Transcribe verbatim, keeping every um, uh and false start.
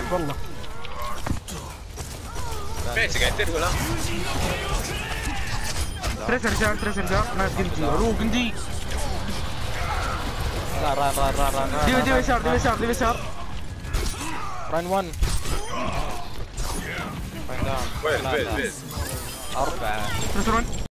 معك والله. ماشي قاعد تقول ها. تريس رجال تريس رجال نايس جندي رو جندي. لا ران ران ران ران ديو ديو يسار ديو يسار ديو يسار. ران ون. وين وين وين؟ أربعة. تريس رون.